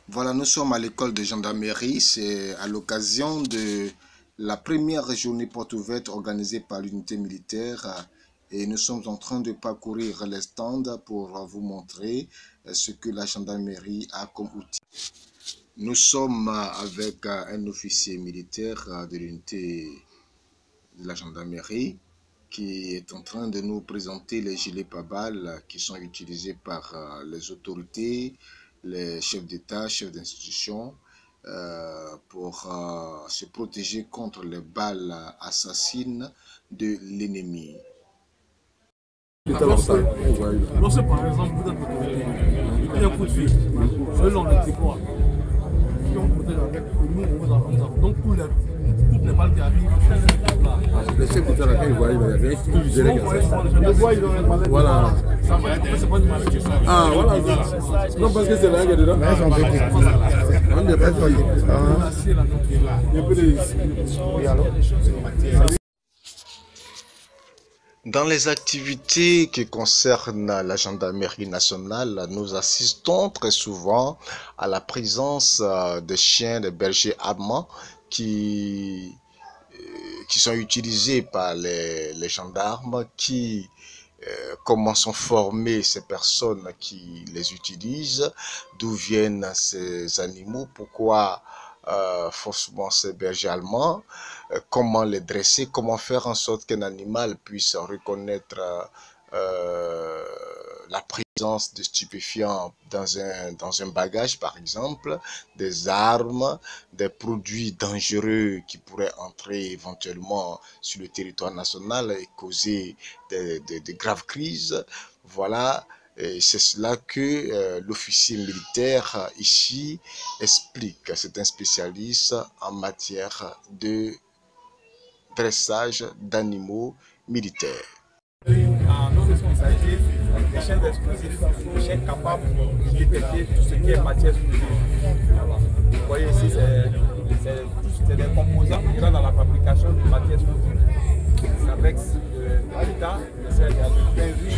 Voilà, nous sommes à l'école de gendarmerie. C'est à l'occasion de la première journée porte ouverte organisée par l'unité militaire. Et nous sommes en train de parcourir les stands pour vous montrer ce que la gendarmerie a comme outil. Nous sommes avec un officier militaire de l'unité de la gendarmerie qui est en train de nous présenter les gilets pare-balles qui sont utilisés par les autorités, les chefs d'État, chefs d'institution, pour se protéger contre les balles assassines de l'ennemi. Lorsque par exemple vous êtes autorité, il y a un coup de fil, selon le déploie, si on protège avec nous, on vous avance. Donc toutes les balles qui arrivent, le chef d'État là, quand il voit, il va dire tout le voilà. Ça va être, c'est pas une maladie. Ah voilà. Non, parce que c'est là qu'il y a dedans. On n'est pas Dans les activités qui concernent la gendarmerie nationale, nous assistons très souvent à la présence de chiens, de bergers allemands qui sont utilisés par les gendarmes, comment sont formées ces personnes qui les utilisent, d'où viennent ces animaux, pourquoi forcément ces bergers allemands, comment les dresser, comment faire en sorte qu'un animal puisse reconnaître la présence de stupéfiants dans un bagage, par exemple, des armes, des produits dangereux qui pourraient entrer éventuellement sur le territoire national et causer de graves crises. Voilà. Et c'est cela que l'officier militaire ici explique. C'est un spécialiste en matière de dressage d'animaux militaires. Nos responsabilités, des chaînes explosifs, des chaînes capables de détecter tout ce qui est matière explosive. Voilà. Vous voyez ici, c'est des composants qui sont dans la fabrication de matière explosive. C'est avec l'État, c'est un riche.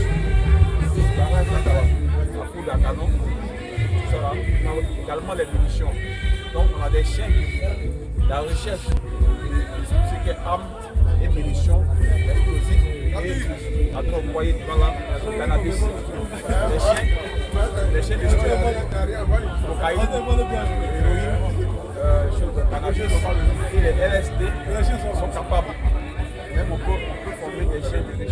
La foudre à canon, on a également les munitions. Donc on a des chiens qui font la recherche de ce qui est armes et munitions, explosifs et à vous voyez devant là, le cannabis. Les chiens de stupéfiants, cocaïne, héroïne, cannabis et les LSD sont capables. Même on peut former des chiens de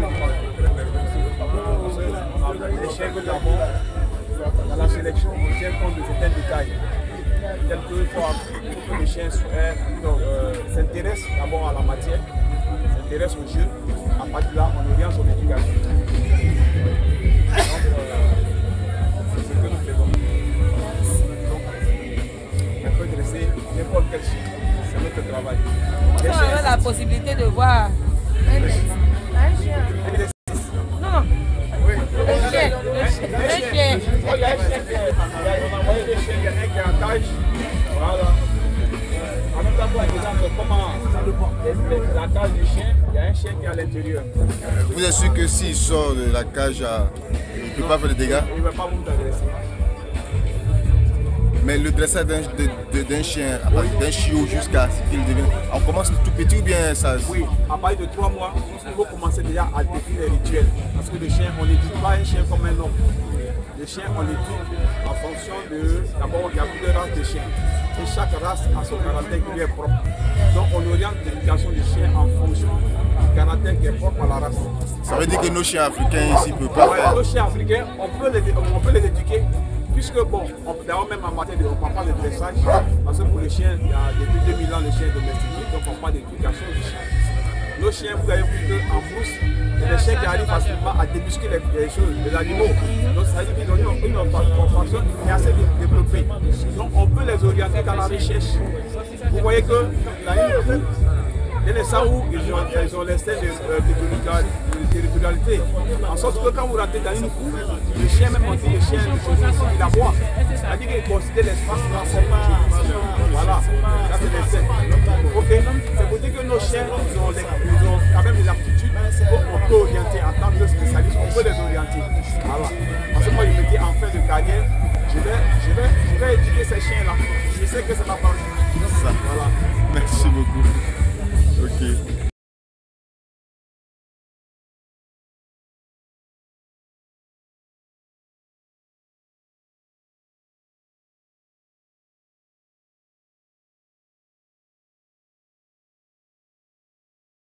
les chiens que nous avons dans la sélection, on tient compte de certains détails, tels que les chiens s'intéressent d'abord à la matière, s'intéressent au jeu, à partir de là on oriente son éducation. Donc c'est ce que nous faisons. Donc on peut dresser n'importe quel chien, c'est notre travail. On a la possibilité de voir un chien. La cage du chien, il y a un chien qui est à l'intérieur. Vous êtes sûr que s'il sort de la cage, il ne peut pas faire de dégâts? Il ne va pas vous agresser. Mais le dressage d'un chien, d'un chiot jusqu'à ce qu'il devienne, on commence tout petit ou bien ça? Oui, à partir de 3 mois, il faut commencer déjà à définir les rituels. Parce que le chien, on n'éduque pas un chien comme un homme. Le chien, on l'éduque en fonction de... D'abord, il y a plusieurs races de chiens. Et chaque race a son caractère qui lui est propre. Donc on oriente l'éducation du chien en fonction du caractère qui est propre à la race. Ça veut dire que nos chiens africains ici ne peuvent pas faire? Nos chiens africains, on peut les éduquer. Puisque bon, d'abord même en matière on ne parle pas de dressage, parce que pour les chiens, il y a depuis 2000 ans les chiens domestiques, donc on parle d'éducation du chien. Nos chiens, vous avez vu qu'en brousse, il y a des chiens qui arrivent facilement à débusquer les choses, les animaux. Donc ça veut dire qu'ils ont une olfaction qui est assez développée. Donc on peut les orienter dans la recherche. Vous voyez que il y a des Saous, ils ont l'instinct de territorialité. En sorte que quand vous rentrez dans une cour, le chien, même on dit le chien, il aboie. C'est-à-dire qu'il considère l'espace dans son pas. Voilà, ça c'est l'instinct. Ok, c'est pour dire que nos chiens, ils ont quand même des aptitudes qu'on peut orienter en tant que spécialiste, on peut les orienter. Voilà. Parce que moi je me dis en fin de carrière, je vais éduquer ces chiens-là. Je sais que ça va pas. Ça. Voilà. Merci beaucoup. Ok.